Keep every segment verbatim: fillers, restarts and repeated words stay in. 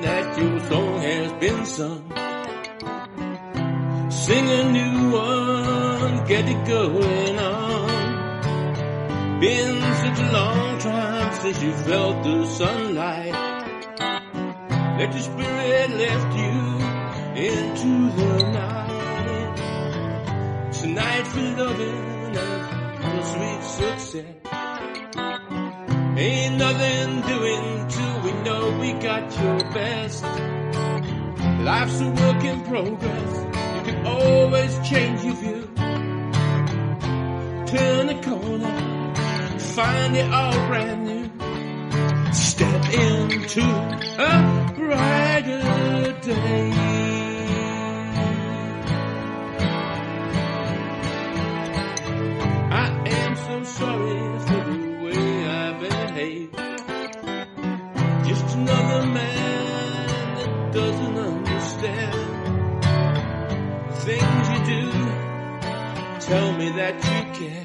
that your song has been sung. Sing a new one, get it going on. Been such a long time since you felt the sunlight. Let your spirit lift you into the night. Tonight for loving and for sweet success. Ain't nothing doing till we know we got your best. Life's a work in progress. You can always change your view. Turn a corner, find it all brand new. Step into a brighter day. I am so sorry for the way I behave. Just another man that doesn't understand the things you do. Tell me that you care.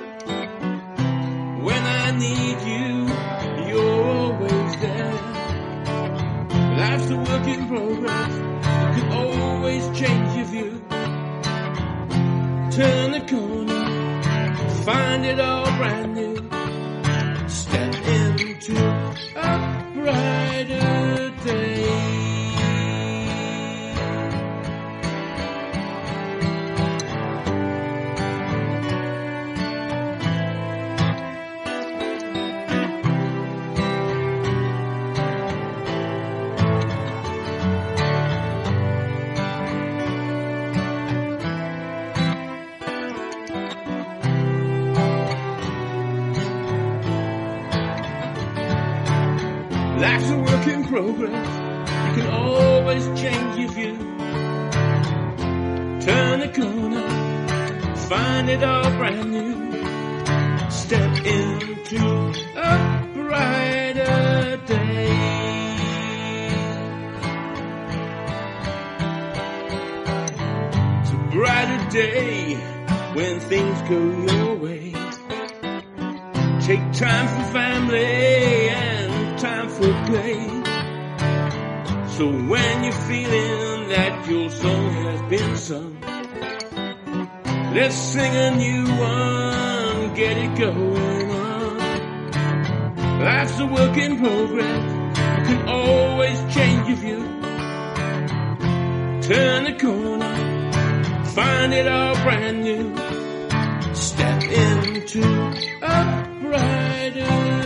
When I need you, you're always there. Life's a work in progress. You can always change your view. Turn the corner, find it all brand new. Step into a brighter day. Life's a work in progress. You can always change your view. Turn the corner, find it all brand new. Step into a brighter day. It's a brighter day when things go your way. Take time for family and time for play. So when you're feeling that your song has been sung, let's sing a new one, get it going on. Life's a work in progress. You can always change your view. Turn the corner, find it all brand new. Step into a brighter